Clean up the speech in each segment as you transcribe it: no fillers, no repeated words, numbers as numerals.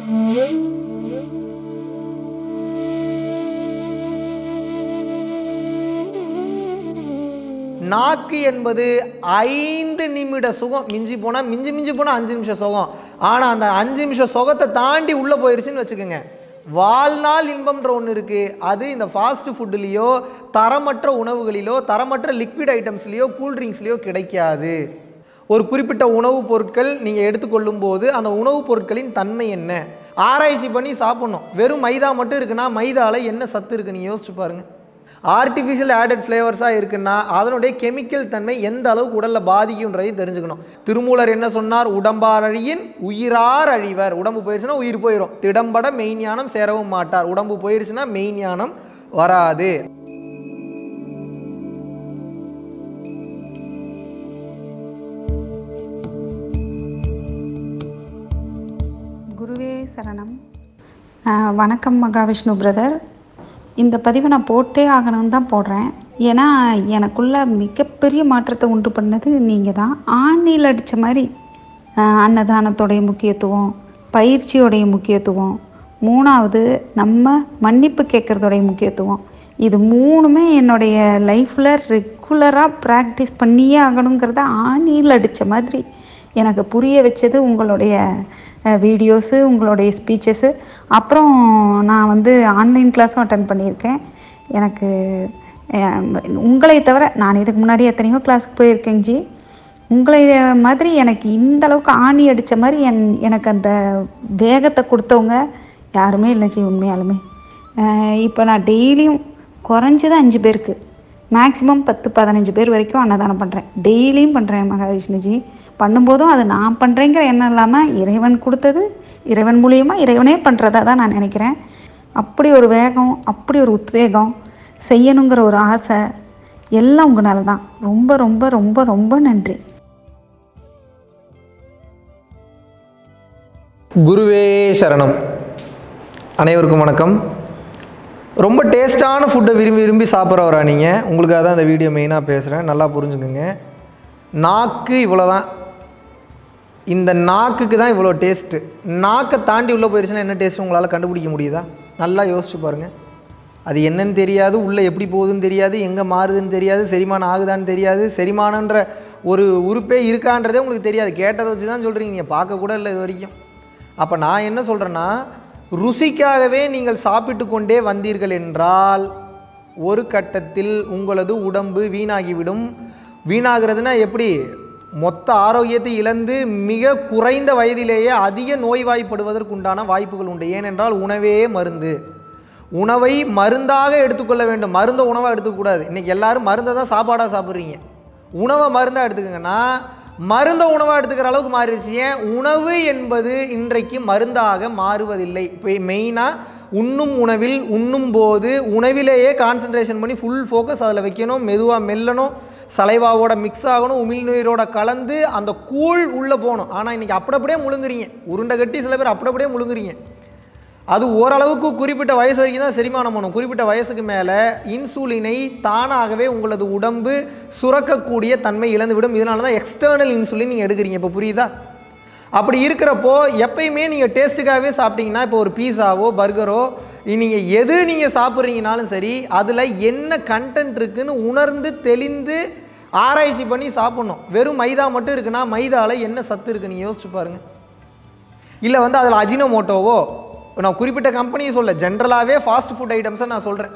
நாக்கு என்பது 5 நிமிட சுகம், மிஞ்சி போனால் 5 நிமிஷம் சுகம். ஆனால் அந்த 5 நிமிஷம் சுகத்தை தாண்டி உள்ளே போயிருச்சுன்னு வச்சுக்கோங்க, வாழ்நாள் இன்பம்ன்ற ஒன்று இருக்குது. அது இந்த ஃபாஸ்ட் ஃபுட்டுலேயோ தரமற்ற உணவுகளிலோ தரமற்ற லிக்விட் ஐட்டம்ஸ்லேயோ கூல்ட்ரிங்க்ஸ்லேயோ கிடைக்காது. ஒரு குறிப்பிட்ட உணவுப் பொருட்கள் நீங்கள் எடுத்துக்கொள்ளும் போது அந்த உணவுப் பொருட்களின் தன்மை என்ன ஆராய்ச்சி பண்ணி சாப்பிட்ணும். வெறும் மைதா மட்டும் இருக்குன்னா மைதாவில் என்ன சத்து இருக்குது நீங்கள் யோசிச்சு பாருங்கள். ஆர்டிஃபிஷியல் ஆடட் ஃப்ளேவர்ஸாக இருக்குன்னா அதனுடைய கெமிக்கல் தன்மை எந்த அளவுக்கு உடலில் பாதிக்கும்ன்றதையும் தெரிஞ்சுக்கணும். திருமூலர் என்ன சொன்னார்? உடம்பார் அழியின் உயிரார் அழிவர். உடம்பு போயிடுச்சுன்னா உயிர் போயிடும். திடம்பட மெய்ஞானம் சேரவும் மாட்டார். உடம்பு போயிடுச்சுன்னா மெய்ஞானம் வராது. குருவே சரணம். வணக்கம் மகாவிஷ்ணு பிரதர். இந்த பதிவை நான் போட்டே ஆகணும்னு தான் போடுறேன். ஏன்னா எனக்குள்ள மிகப்பெரிய மாற்றத்தை உண்டு பண்ணது நீங்கள் தான். ஆணியில் அடித்த மாதிரி அன்னதானத்தோடைய முக்கியத்துவம், பயிற்சியோடைய முக்கியத்துவம், 3வது நம்ம மன்னிப்பு கேட்குறதோடைய முக்கியத்துவம், இது 3மே என்னுடைய லைஃப்பில் ரெகுலராக ப்ராக்டிஸ் பண்ணியே ஆகணுங்கிறத ஆணியில் அடித்த மாதிரி எனக்கு புரிய வச்சது உங்களுடைய வீடியோஸு, உங்களுடைய ஸ்பீச்சஸ்ஸு. அப்புறம் நான் ஆன்லைன் கிளாஸும் அட்டன் பண்ணியிருக்கேன். எனக்கு உங்களை தவிர நான் இதுக்கு முன்னாடி எத்தனையோ கிளாஸுக்கு போயிருக்கேங்க ஜி. உங்களை மாதிரி எனக்கு இந்த அளவுக்கு ஆணி அடித்த மாதிரி எனக்கு அந்த வேகத்தை கொடுத்தவங்க யாருமே இல்லை ஜி. உண்மையாலுமே இப்போ நான் டெய்லியும் குறைஞ்சது 5 பேருக்கு, மேக்ஸிமம் 10-15 பேர் வரைக்கும் அன்னதானம் பண்ணுறேன். டெய்லியும் பண்ணுறேன் மகாவிஷ்ணுஜி. பண்ணும்போதும் அது நான் பண்ணுறேங்கிற எண்ணம் இல்லாமல் இறைவன் கொடுத்தது, இறைவன் மூலியமாக இறைவனே பண்ணுறதா தான் நான் நினைக்கிறேன். அப்படி ஒரு வேகம், அப்படி ஒரு உத்வேகம், செய்யணுங்கிற ஒரு ஆசை எல்லாம் உங்களால தான். ரொம்ப ரொம்ப ரொம்ப ரொம்ப நன்றி. குருவே சரணம். அனைவருக்கும் வணக்கம். ரொம்ப டேஸ்டான ஃபுட்டை விரும்பி சாப்பிட்றவரா நீங்கள்? உங்களுக்காக தான் இந்த வீடியோ மெயினாக பேசுகிறேன். நல்லா புரிஞ்சுக்குங்க. நாக்கு இவ்வளோ தான். இந்த நாக்குக்கு தான் இவ்வளோ டேஸ்ட்டு. நாக்கை தாண்டி உள்ளே போயிடுச்சுன்னா என்ன டேஸ்ட்டு உங்களால் கண்டுபிடிக்க முடியுதா? நல்லா யோசிச்சு பாருங்கள். அது என்னன்னு தெரியாது, உள்ளே எப்படி போகுதுன்னு தெரியாது, எங்கே மாறுதுன்னு தெரியாது, செரிமானம் ஆகுதான்னு தெரியாது, செரிமானன்ற ஒரு உறுப்பே இருக்கான்றதே உங்களுக்கு தெரியாது. கேட்டதை வச்சு தான் சொல்கிறீங்க, நீங்கள் பார்க்கக்கூட இல்லை இது வரைக்கும். அப்போ நான் என்ன சொல்கிறேன்னா, ருசிக்காகவே நீங்கள் சாப்பிட்டு கொண்டே வந்தீர்கள் என்றால் ஒரு கட்டத்தில் உங்களது உடம்பு வீணாகிவிடும். வீணாகிறதுனா எப்படி? மொத்த ஆரோக்கியத்தை இழந்து மிக குறைந்த வயதிலேயே அதிக நோய்வாய்ப்படுவதற்குண்டான வாய்ப்புகள் உண்டு. ஏனென்றால் உணவே மருந்து. உணவை மருந்தாக எடுத்துக்கொள்ள வேண்டும். மருந்தை உணவாக எடுத்துக்கூடாது. இன்றைக்கி எல்லோரும் மருந்தை தான் சாப்பாடாக சாப்பிட்றீங்க. உணவை மருந்தாக எடுத்துக்கங்கன்னா மருந்தை உணவாக எடுத்துக்கிற அளவுக்கு மாறிடுச்சு. ஏன்? உணவு என்பது இன்றைக்கு மருந்தாக மாறுவதில்லை. இப்போ மெயினாக உண்ணும் உணவில் உண்ணும் போது உணவிலேயே கான்சன்ட்ரேஷன் பண்ணி ஃபுல் ஃபோக்கஸ் அதில் வைக்கணும். மெதுவாக மெல்லணும், சலைவாவோட மிக்ஸ் ஆகணும், உமிழ்நீரோட கலந்து அந்த கூழ் உள்ளே போகணும். ஆனால் இன்றைக்கி அப்படியே முழுங்குறீங்க. உருண்டை கட்டி சில பேர் அப்படியே முழுங்குறீங்க. அது ஓரளவுக்கு குறிப்பிட்ட வயசு வரைக்கும் தான் செரிமானம் பண்ணும். குறிப்பிட்ட வயசுக்கு மேலே இன்சுலினை தானாகவே உங்களது உடம்பு சுரக்கக்கூடிய தன்மை இழந்துவிடும். இதனால தான் எக்ஸ்டர்னல் இன்சுலின் நீங்கள் எடுக்கிறீங்க. இப்போ புரியுதா? அப்படி இருக்கிறப்போ எப்பயுமே நீங்கள் டேஸ்ட்டுக்காகவே சாப்பிட்டீங்கன்னா, இப்போ ஒரு பீஸாவோ பர்கரோ நீங்கள் எது நீங்கள் சாப்பிட்றீங்கனாலும் சரி, அதில் என்ன கண்டென்ட் இருக்குதுன்னு உணர்ந்து தெளிந்து ஆராய்ச்சி பண்ணி சாப்பிட்ணும். வெறும் மைதா மட்டும் இருக்குன்னா மைதாவில் என்ன சத்து இருக்குது நீங்கள் யோசிச்சு பாருங்கள். இல்லை அதில் அஜினோமோட்டோவோ, நான் குறிப்பிட்ட கம்பெனியை சொல்ல, ஜென்ரலாகவே ஃபாஸ்ட் ஃபுட் ஐட்டம்ஸை நான் சொல்கிறேன்.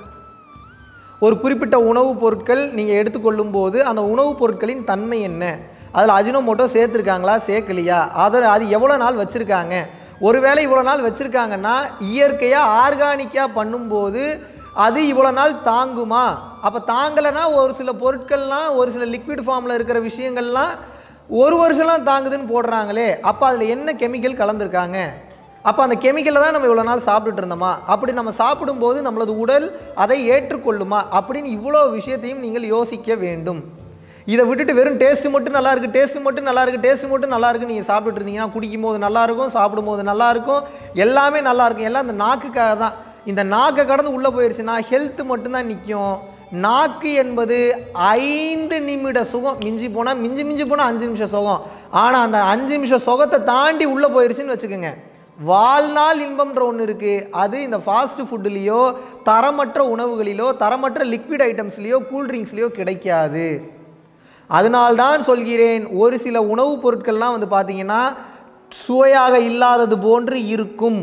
ஒரு குறிப்பிட்ட உணவுப் பொருட்கள் நீங்கள் எடுத்துக்கொள்ளும் போது அந்த உணவுப் பொருட்களின் தன்மை என்ன, அதில் அஜினோமோட்டோ சேர்த்துருக்காங்களா சேர்க்கலையா, அது எவ்வளோ நாள் வச்சுருக்காங்க, ஒருவேளை இவ்வளோ நாள் வச்சுருக்காங்கன்னா இயற்கையாக ஆர்கானிக்காக பண்ணும்போது அது இவ்வளோ நாள் தாங்குமா? அப்போ தாங்கலைன்னா ஒரு சில பொருட்கள்லாம், ஒரு சில லிக்விட் ஃபார்மில் இருக்கிற விஷயங்கள்லாம் 1 வருஷம்லாம் தாங்குதுன்னு போடுறாங்களே, அப்போ அதில் என்ன கெமிக்கல் கலந்துருக்காங்க? அப்போ அந்த கெமிக்கலை தான் நம்ம இவ்வளோ நாள் சாப்பிட்டுட்டு இருந்தோமா? அப்படி நம்ம சாப்பிடும்போது நம்மளது உடல் அதை ஏற்றுக்கொள்ளுமா? அப்படின்னு இவ்வளோ விஷயத்தையும் நீங்கள் யோசிக்க வேண்டும். இதை விட்டுட்டு வெறும் டேஸ்ட்டு மட்டும் நல்லா இருக்குது, டேஸ்ட்டு மட்டும் நல்லா இருக்குது, டேஸ்ட்டு மட்டும் நல்லா இருக்குது நீங்கள் சாப்பிட்டுட்டு இருந்தீங்கன்னா குடிக்கும் போது நல்லாயிருக்கும், சாப்பிடும்போது நல்லாயிருக்கும், எல்லாமே நல்லாயிருக்கும். எல்லாம் இந்த நாக்குக்காக தான். இந்த நாக்கை கடந்து உள்ளே போயிடுச்சுன்னா ஹெல்த்து மட்டும்தான் நிற்கும். நாக்கு என்பது 5 நிமிட சுகம், மிஞ்சி போனால் 5 நிமிஷம் சுகம். ஆனால் அந்த 5 நிமிஷம் சுகத்தை தாண்டி உள்ளே போயிடுச்சுன்னு வச்சுக்கோங்க, வாழ்நாள் இன்பம்ன்ற ஒன்று இருக்குது. அது இந்த ஃபாஸ்ட் ஃபுட்டுலேயோ தரமற்ற உணவுகளிலோ தரமற்ற லிக்விட் ஐட்டம்ஸ்லேயோ கூல்ட்ரிங்க்ஸ்லேயோ கிடைக்காது. அதனால்தான் சொல்கிறேன், ஒரு சில உணவுப் பொருட்கள்லாம் வந்து பார்த்திங்கன்னா சுவையாக இல்லாதது போன்று இருக்கும்,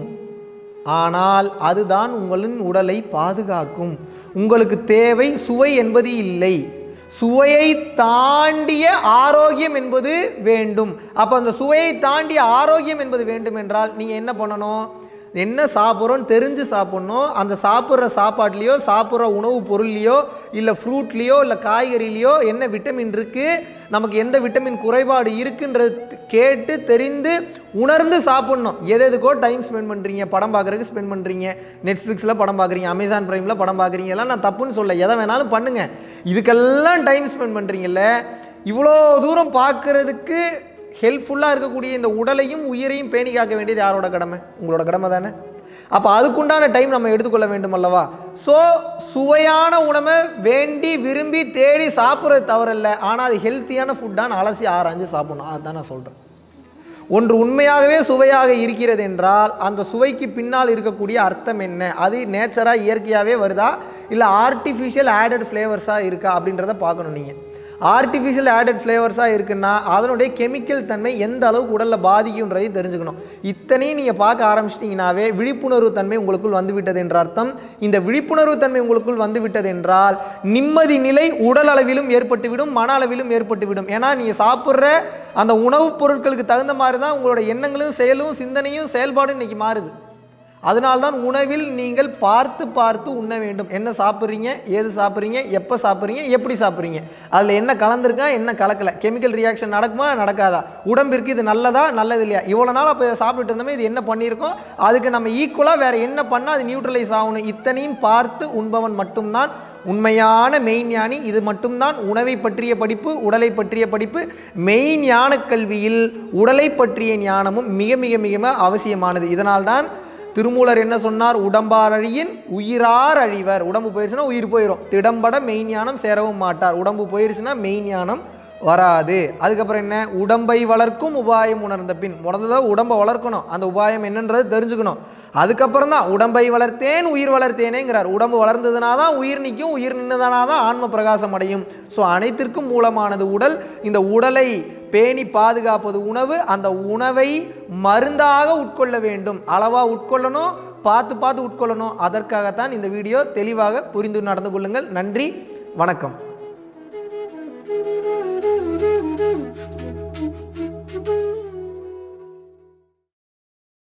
ஆனால் அதுதான் உங்களின் உடலை பாதுகாக்கும். உங்களுக்கு தேவை சுவை என்பது இல்லை, சுவையை தாண்டிய ஆரோக்கியம் என்பது வேண்டும். அப்போ அந்த சுவையை தாண்டிய ஆரோக்கியம் என்பது வேண்டும் என்றால் நீங்கள் என்ன பண்ணணும்? என்ன சாப்பிட்றோன்னு தெரிஞ்சு சாப்பிட்ணும். அந்த சாப்பிட்ற சாப்பாட்லேயோ சாப்பிட்ற உணவு பொருள்லையோ இல்லை ஃப்ரூட்லேயோ இல்லை காய்கறிலையோ என்ன விட்டமின் இருக்குது, நமக்கு எந்த விட்டமின் குறைபாடு இருக்குன்றது கேட்டு தெரிந்து உணர்ந்து சாப்பிட்ணும். எதுக்கோ டைம் ஸ்பெண்ட் பண்ணுறீங்க, படம் பார்க்குறதுக்கு ஸ்பெண்ட் பண்ணுறீங்க, நெட்ஃப்ளிக்ஸில் படம் பார்க்குறீங்க, அமேசான் ப்ரைமில் படம் பார்க்குறீங்க, எல்லாம் நான் தப்புன்னு சொல்ல, எதை வேணாலும் பண்ணுங்கள். இதுக்கெல்லாம் டைம் ஸ்பெண்ட் பண்ணுறீங்கல்ல, இவ்வளோ தூரம் பார்க்குறதுக்கு ஹெல்ப்ஃபுல்லாக இருக்கக்கூடிய இந்த உடலையும் உயிரையும் பேணி காக்க வேண்டியது யாரோட கடமை? உங்களோட கடமை தானே. அப்போ அதுக்குண்டான டைம் நம்ம எடுத்துக்கொள்ள வேண்டும் அல்லவா? ஸோ சுவையான உணவை வேண்டி விரும்பி தேடி சாப்பிட்றது தவறில்ல, ஆனால் அது ஹெல்த்தியான ஃபுட்டான்னு அலசி ஆராய்ஞ்சு சாப்பிடணும். அதுதான் நான் சொல்கிறேன். ஒன்று உண்மையாகவே சுவையாக இருக்கிறது என்றால் அந்த சுவைக்கு பின்னால் இருக்கக்கூடிய அர்த்தம் என்ன, அது நேச்சராக இயற்கையாகவே வருதா இல்லை ஆர்டிஃபிஷியல் ஆடட் ஃப்ளேவர்ஸாக இருக்கா அப்படின்றத பார்க்கணும். நீங்கள் ஆர்டிஃபிஷியல் ஆடட் ஃப்ளேவர்ஸாக இருக்குன்னா அதனுடைய கெமிக்கல் தன்மை எந்த அளவுக்கு உடலில் பாதிக்கும்ன்றதையும் தெரிஞ்சுக்கணும். இத்தனையும் நீங்கள் பார்க்க ஆரம்பிச்சிட்டிங்கனாவே விழிப்புணர்வு தன்மை உங்களுக்குள் வந்துவிட்டது என்ற அர்த்தம். இந்த விழிப்புணர்வு தன்மை உங்களுக்குள் வந்துவிட்டது என்றால் நிம்மதி நிலை உடல் அளவிலும் ஏற்பட்டுவிடும், மன அளவிலும் ஏற்பட்டுவிடும். ஏன்னா நீங்கள் சாப்பிட்ற அந்த உணவுப் பொருட்களுக்கு தகுந்த மாதிரி தான் உங்களோட எண்ணங்களும் செயலும் சிந்தனையும் செயல்பாடும் இன்றைக்கி மாறுது. அதனால்தான் உணவில் நீங்கள் பார்த்து பார்த்து உண்ண வேண்டும். என்ன சாப்பிட்றீங்க, ஏது சாப்பிட்றீங்க, எப்போ சாப்பிட்றீங்க, எப்படி சாப்பிட்றீங்க, அதில் என்ன கலந்துருக்கா என்ன கலக்கலை, கெமிக்கல் ரியாக்ஷன் நடக்குமா நடக்காதா, உடம்பிற்கு இது நல்லதா நல்லது இல்லையா, இவ்வளோ நாள் அப்போ இதை சாப்பிட்டுட்டு இருந்தோமே இது என்ன பண்ணியிருக்கோம், அதுக்கு நம்ம ஈக்குவலாக வேறு என்ன பண்ணால் அது நியூட்ரலைஸ் ஆகணும், இத்தனையும் பார்த்து உண்பவன் மட்டும்தான் உண்மையான மெய்ஞானி. இது மட்டும்தான் உணவை பற்றிய படிப்பு, உடலை பற்றிய படிப்பு. மெய்ஞான கல்வியில் உடலை பற்றிய ஞானமும் மிக மிக மிக அவசியமானது. இதனால்தான் திருமூலர் என்ன சொன்னார்? உடம்பார் அழியின் உயிரார் அழிவர். உடம்பு போயிடுச்சுன்னா உயிர் போயிடும். திடம்பட மெய்ஞானம் சேரவும் மாட்டார். உடம்பு போயிடுச்சுன்னா மெய்ஞானம் வராது. அதுக்கப்புறம் என்ன? உடம்பை வளர்க்கும் உபாயம் உணர்ந்த பின். முதல்ல உடம்பை வளர்க்கணும், அந்த உபாயம் என்னன்றது தெரிஞ்சுக்கணும். அதுக்கப்புறம் தான் உடம்பை வளர்த்தேன் உயிர் வளர்த்தேனேங்கிறார். உடம்பு வளர்ந்ததுனா தான் உயிர் நிற்கும், உயிர் நின்றதுனா தான் ஆன்ம பிரகாசம் அடையும். ஸோ அனைத்திற்கும் மூலமானது உடல். இந்த உடலை பேணி பாதுகாப்பது உணவு. அந்த உணவை மருந்தாக உட்கொள்ள வேண்டும், அளவாக உட்கொள்ளணும், பார்த்து பார்த்து உட்கொள்ளணும். அதற்காகத்தான் இந்த வீடியோ. தெளிவாக புரிந்து நடந்து கொள்ளுங்கள். நன்றி, வணக்கம்.